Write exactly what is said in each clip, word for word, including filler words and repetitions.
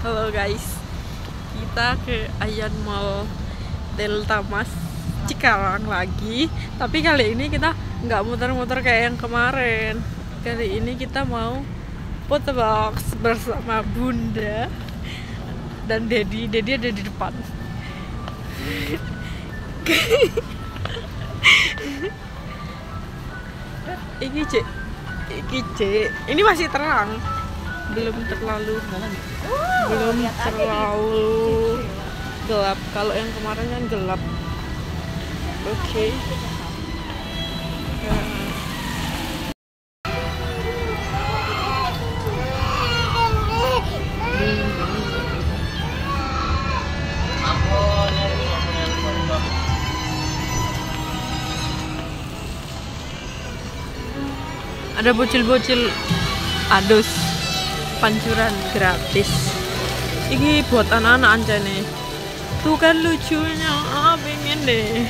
Halo guys, kita ke Ayan Mall Delta Mas Cikarang lagi. Tapi kali ini kita nggak muter-muter kayak yang kemarin. Kali ini kita mau foto box bersama Bunda dan Dedi. Dedi ada di depan. Ini cek, ini cek. Ini masih terang, belum terlalu, belum terlalu gelap. Kalau yang kemarin kan gelap. Oke. Okay. Ada bocil-bocil adus pancuran gratis. Ini buat anak-anak aja nih. Tuh kan lucunya, ah, pengen deh.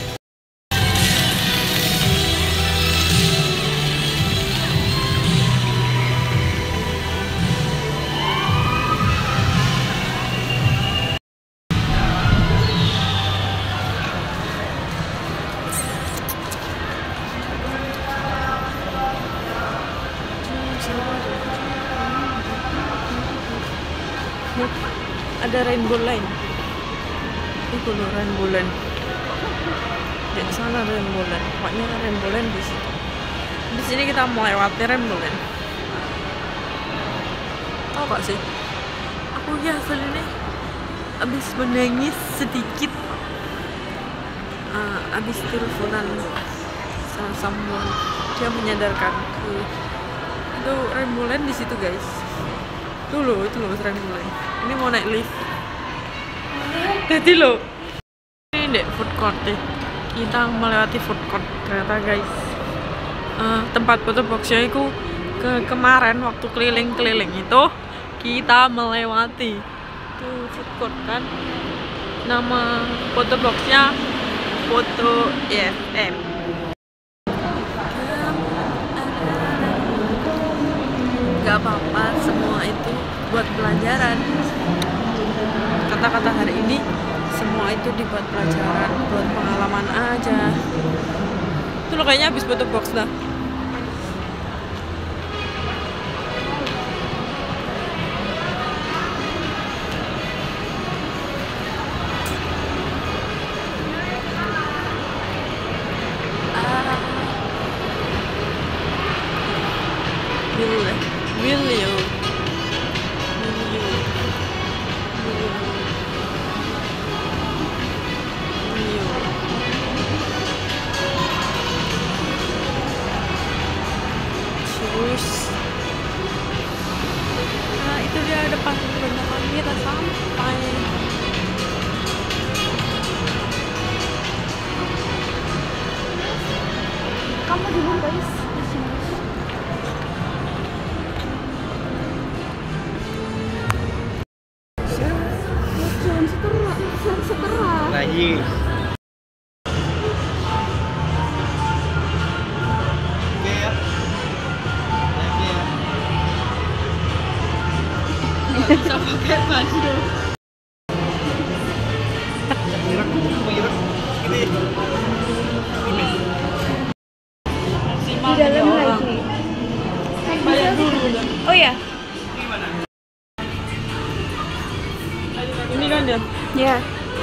Ada rainbow line. Itu loh rainbow line. Di sana ada rainbow line. Pokoknya rainbow line di situ. Di sini kita melewati rainbow line. Tahu gak sih? Aku ya ini abis menangis sedikit. Uh, abis teleponan sama someone. Dia menyadarkanku. Itu rainbow line di situ guys. Tuh loh, itu loh rainbow line. Ini mau naik lift. Jadi loh, ini dek food court deh. Kita melewati food court ternyata guys. Uh, tempat foto boxnya itu ke kemarin waktu keliling-keliling itu kita melewati tuh food court kan. Nama foto boxnya Foto I F M. Gak apa-apa, semua itu buat pelajaran. Kata-kata hari ini semua itu dibuat pelajaran, buat pengalaman aja. Itu lo kayaknya habis foto box dah. Ah. Will, will you? Nah itu dia depan beneran kita sampai. Kamu dulu guys. Jangan seterah, jangan seterah. Lagi. Bisa pakai baju. Di dalam lagi. Bayar dulu. Oh ya? Ini kan dia. Ya.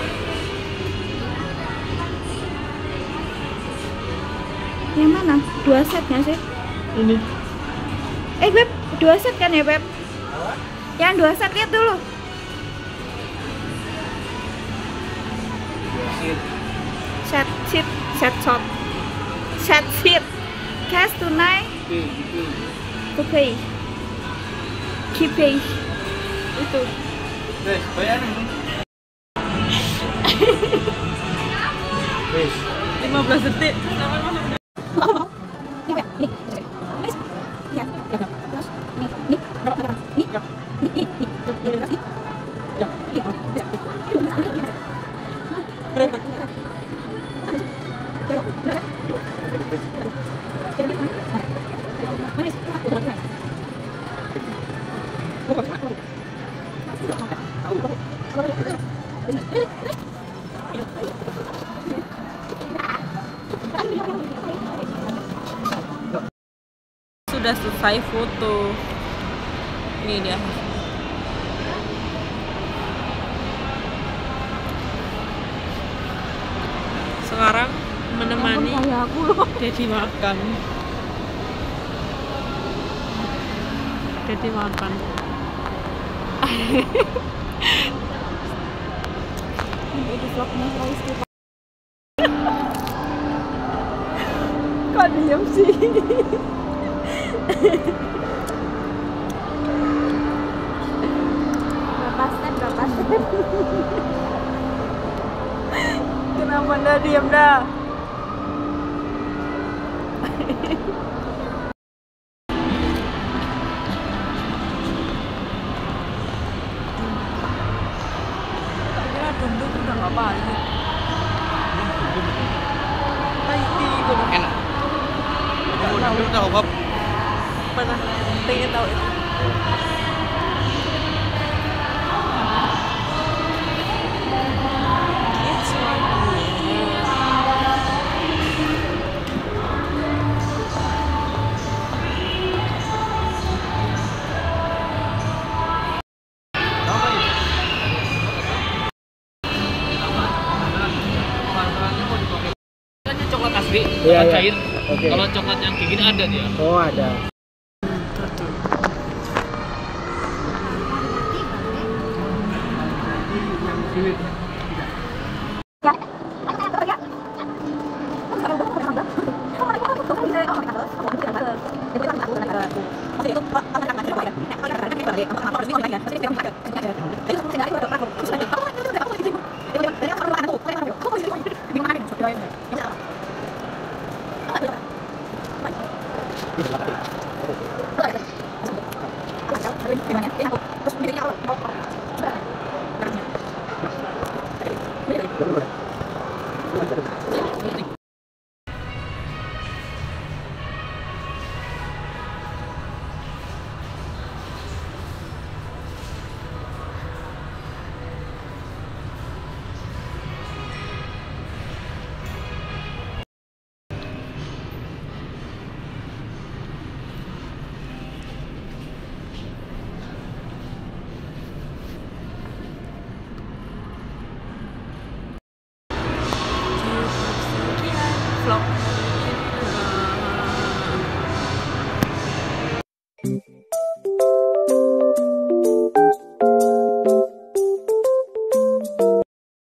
Yang mana? Dua setnya sih? Ini. Eh Beb, dua set kan ya Beb? Yang dua set lihat dulu. Set seat, set shot, set seat, cash tunai, to pay, keep pay. Itu. Guys, bayar nih. Guys, lima belas detik. Manis. Sudah selesai foto. Ini dia. Sekarang menemani Dedi makan. Dedi makan. Ini vlognya Rizky. Kok diem sih? Berapa step, berapa step? Kenapa dah diam dah? Tak kira dunduk udah nggak pahit. Pahit kalau Enak. Kamu udah tahu kok. pernah pengen tahu itu. It's Coklat asli, Iya, coklat iya. cair. Oke. Kalau coklat yang kayak gini ada dia. Oh, ada. vlog